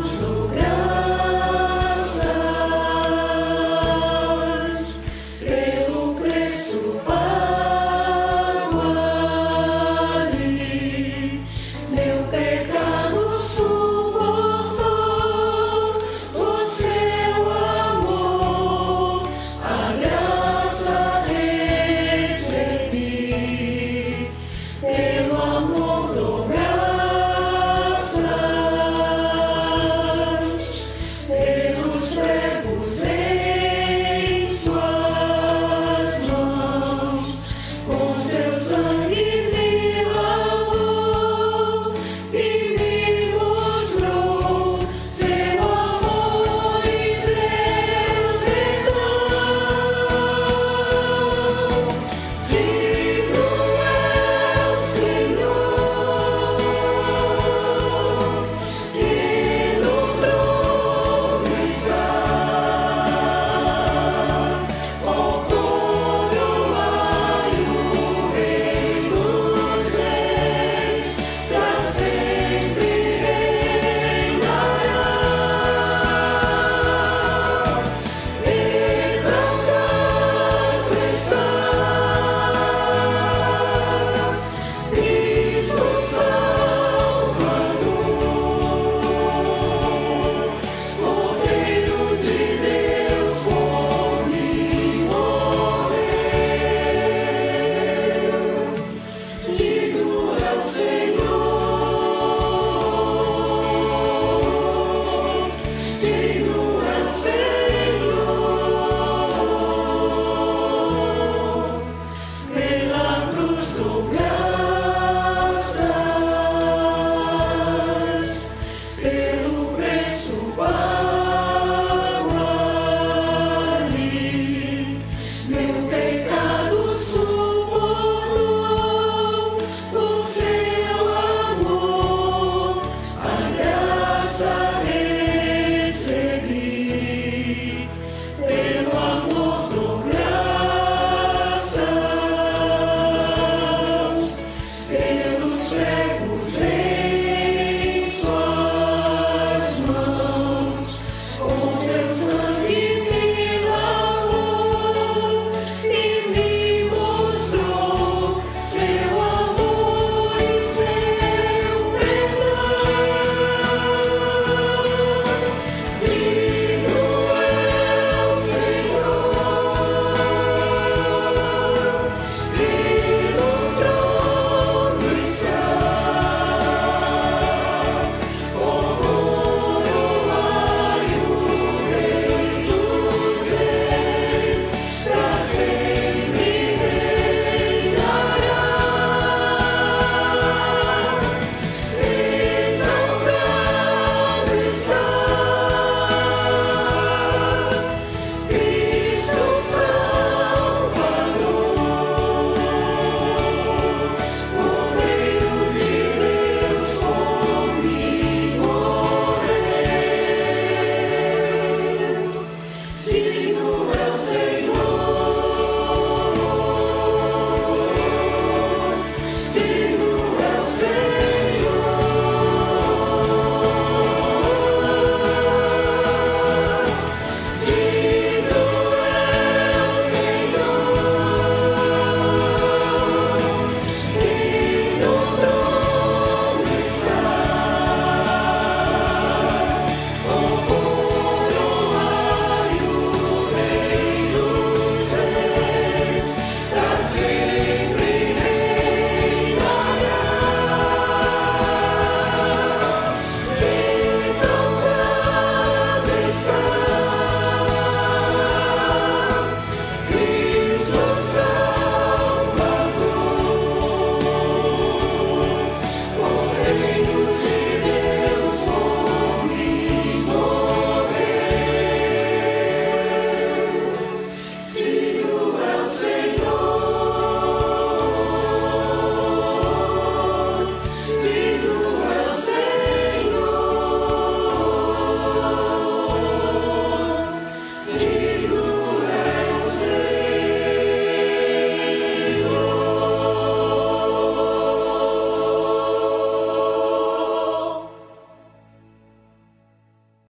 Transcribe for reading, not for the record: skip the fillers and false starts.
cruz dou graças pelo preço pago ali. Meu pecado suportou o seu amor, a graça recebi. Pelo amor dou graças pelos pregos em suas mãos, com seu sangue me lavou e me mostrou seu amor e seu perdão. Digno é o Senhor, que no trono está. Ó coroai o Rei dos Reis, pra sempre reinará. Exaltado está Cristo Salvador, Cordeiro de Deus, por mim morreu. Digno é o Senhor, digno é o Senhor. Pela cruz dou graças pelo preço pago ali. Meu pecado suportou o seu amor, a graça recebi. Pelo amor dou graças pelos pregos em suas mãos, com seu sangue